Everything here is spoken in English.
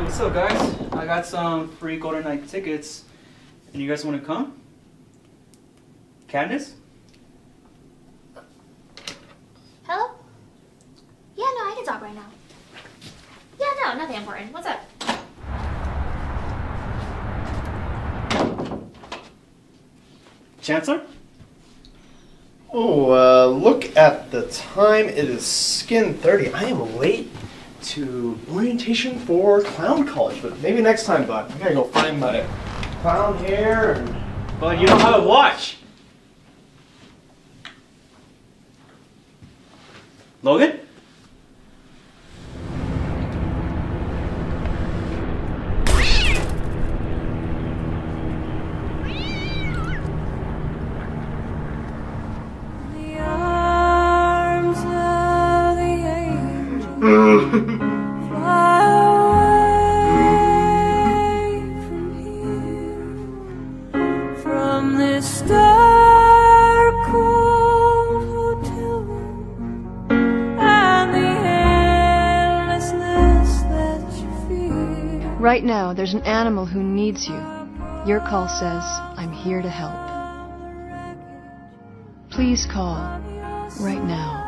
What's up, guys? I got some free Golden Night tickets, and you guys want to come? Candace? Hello? Yeah, no, I can talk right now. Yeah, no, nothing important. What's up? Chancellor? Oh, look at the time. It is skin 30. I am late to orientation for clown college, but maybe next time, bud. I gotta go find my clown hair and... But you don't have a watch! Logan? Fly away from here, from this dark, cold hotel room, and the endlessness that you feel. Right now, there's an animal who needs you. Your call says, I'm here to help. Please call right now.